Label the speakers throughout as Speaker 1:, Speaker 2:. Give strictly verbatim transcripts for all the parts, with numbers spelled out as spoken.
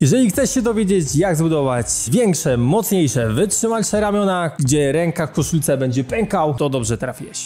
Speaker 1: Jeżeli chcesz się dowiedzieć, jak zbudować większe, mocniejsze, wytrzymalsze ramiona, gdzie ręka w koszulce będzie pękał, to dobrze trafiłeś.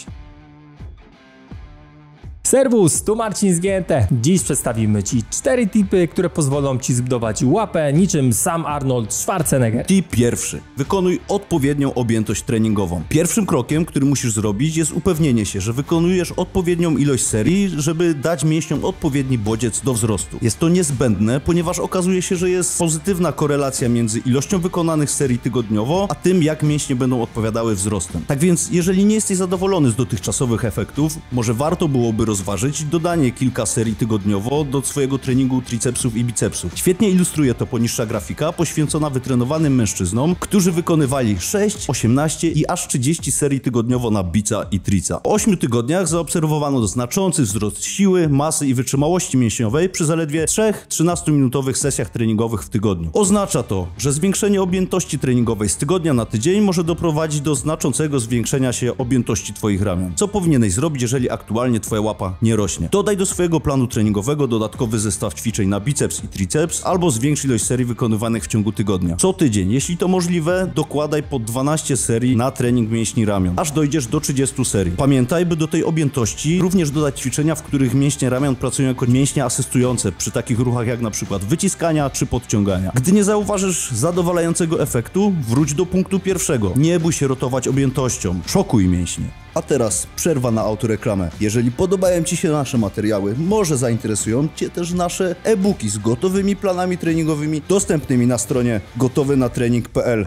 Speaker 1: Serwus, tu Marcin z G N T. Dziś przedstawimy Ci cztery tipy, które pozwolą Ci zbudować łapę niczym sam Arnold Schwarzenegger.
Speaker 2: Tip pierwszy. Wykonuj odpowiednią objętość treningową. Pierwszym krokiem, który musisz zrobić, jest upewnienie się, że wykonujesz odpowiednią ilość serii, żeby dać mięśniom odpowiedni bodziec do wzrostu. Jest to niezbędne, ponieważ okazuje się, że jest pozytywna korelacja między ilością wykonanych serii tygodniowo, a tym, jak mięśnie będą odpowiadały wzrostem. Tak więc, jeżeli nie jesteś zadowolony z dotychczasowych efektów, może warto byłoby rozważyć zważyć dodanie kilka serii tygodniowo do swojego treningu tricepsów i bicepsów. Świetnie ilustruje to poniższa grafika poświęcona wytrenowanym mężczyznom, którzy wykonywali sześć, osiemnaście i aż trzydzieści serii tygodniowo na bica i trica. Po ośmiu tygodniach zaobserwowano znaczący wzrost siły, masy i wytrzymałości mięśniowej przy zaledwie trzech trzynastominutowych sesjach treningowych w tygodniu. Oznacza to, że zwiększenie objętości treningowej z tygodnia na tydzień może doprowadzić do znaczącego zwiększenia się objętości Twoich ramion. Co powinieneś zrobić, jeżeli aktualnie Twoja łapa nie rośnie? Dodaj do swojego planu treningowego dodatkowy zestaw ćwiczeń na biceps i triceps, albo zwiększ ilość serii wykonywanych w ciągu tygodnia. Co tydzień, jeśli to możliwe, dokładaj po dwanaście serii na trening mięśni ramion, aż dojdziesz do trzydziestu serii. Pamiętaj, by do tej objętości również dodać ćwiczenia, w których mięśnie ramion pracują jako mięśnie asystujące przy takich ruchach jak na przykład wyciskania czy podciągania. Gdy nie zauważysz zadowalającego efektu, wróć do punktu pierwszego. Nie bój się rotować objętością, szokuj mięśnie. A teraz przerwa na autoreklamę. Jeżeli podobają Ci się nasze materiały, może zainteresują Cię też nasze e-booki z gotowymi planami treningowymi dostępnymi na stronie gotowy na trening kropka p l.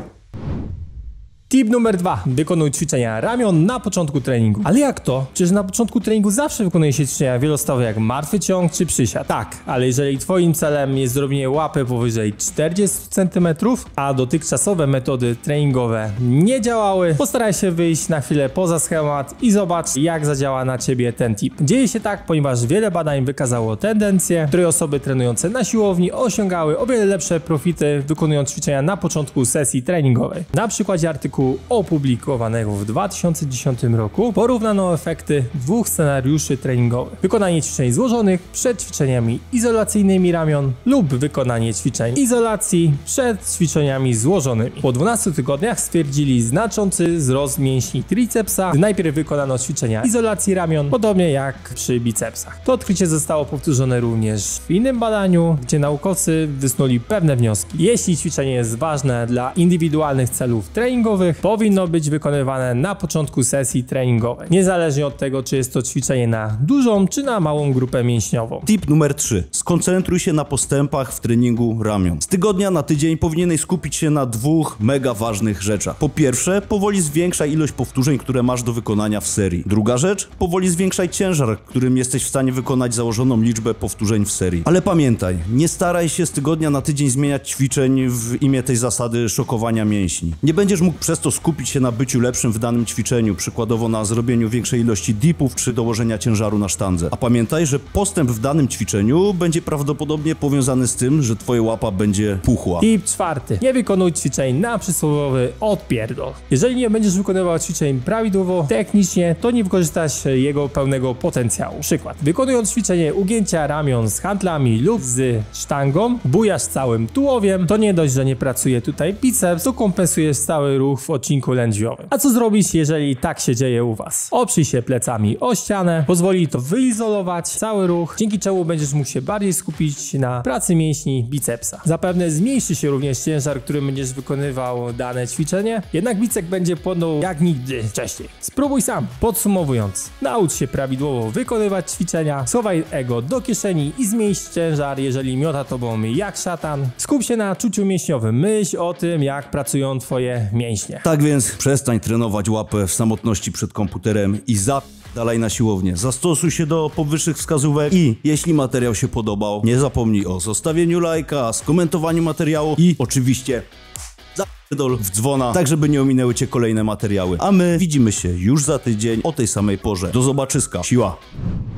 Speaker 1: Tip numer dwa. Wykonuj ćwiczenia ramion na początku treningu. Ale jak to? Przecież na początku treningu zawsze wykonuje się ćwiczenia wielostawowe jak martwy ciąg czy przysiad. Tak, ale jeżeli Twoim celem jest zrobienie łapy powyżej czterdziestu centymetrów, a dotychczasowe metody treningowe nie działały, postaraj się wyjść na chwilę poza schemat i zobacz, jak zadziała na Ciebie ten tip. Dzieje się tak, ponieważ wiele badań wykazało tendencję, której osoby trenujące na siłowni osiągały o wiele lepsze profity wykonując ćwiczenia na początku sesji treningowej. Na przykładzie artykułu opublikowanego w dwa tysiące dziesiątym roku porównano efekty dwóch scenariuszy treningowych. Wykonanie ćwiczeń złożonych przed ćwiczeniami izolacyjnymi ramion lub wykonanie ćwiczeń izolacji przed ćwiczeniami złożonymi. Po dwunastu tygodniach stwierdzili znaczący wzrost mięśni tricepsa, gdy najpierw wykonano ćwiczenia izolacji ramion, podobnie jak przy bicepsach. To odkrycie zostało powtórzone również w innym badaniu, gdzie naukowcy wysnuli pewne wnioski. Jeśli ćwiczenie jest ważne dla indywidualnych celów treningowych, powinno być wykonywane na początku sesji treningowej, niezależnie od tego, czy jest to ćwiczenie na dużą, czy na małą grupę mięśniową.
Speaker 2: Tip numer trzy. Skoncentruj się na postępach w treningu ramion. Z tygodnia na tydzień powinieneś skupić się na dwóch mega ważnych rzeczach. Po pierwsze, powoli zwiększaj ilość powtórzeń, które masz do wykonania w serii. Druga rzecz, powoli zwiększaj ciężar, którym jesteś w stanie wykonać założoną liczbę powtórzeń w serii. Ale pamiętaj, nie staraj się z tygodnia na tydzień zmieniać ćwiczeń w imię tej zasady szokowania mięśni. Nie będziesz mógł przez to skupić się na byciu lepszym w danym ćwiczeniu, przykładowo na zrobieniu większej ilości dipów czy dołożenia ciężaru na sztandze. A pamiętaj, że postęp w danym ćwiczeniu będzie prawdopodobnie powiązany z tym, że twoja łapa będzie puchła.
Speaker 1: Tip czwarty. Nie wykonuj ćwiczeń na przysłowiowy odpierdol. Jeżeli nie będziesz wykonywał ćwiczeń prawidłowo, technicznie, to nie wykorzystasz jego pełnego potencjału. Przykład. Wykonując ćwiczenie ugięcia ramion z handlami lub z sztangą, bujasz całym tułowiem, to nie dość, że nie pracuje tutaj biceps, to kompensujesz cały ruch w odcinku lędźwiowym. A co zrobić, jeżeli tak się dzieje u Was? Oprzyj się plecami o ścianę, pozwoli to wyizolować cały ruch, dzięki czemu będziesz mógł się bardziej skupić na pracy mięśni bicepsa. Zapewne zmniejszy się również ciężar, którym będziesz wykonywał dane ćwiczenie, jednak bicep będzie płonął jak nigdy wcześniej. Spróbuj sam. Podsumowując, naucz się prawidłowo wykonywać ćwiczenia, schowaj ego do kieszeni i zmniejsz ciężar, jeżeli miota tobą jak szatan. Skup się na czuciu mięśniowym, myśl o tym, jak pracują Twoje mięśnie.
Speaker 2: Tak więc przestań trenować łapę w samotności przed komputerem i zapierdalaj na siłownię. Zastosuj się do powyższych wskazówek i jeśli materiał się podobał, nie zapomnij o zostawieniu lajka, skomentowaniu materiału i oczywiście zapierdol w dzwona, tak żeby nie ominęły Cię kolejne materiały. A my widzimy się już za tydzień o tej samej porze. Do zobaczyska. Siła!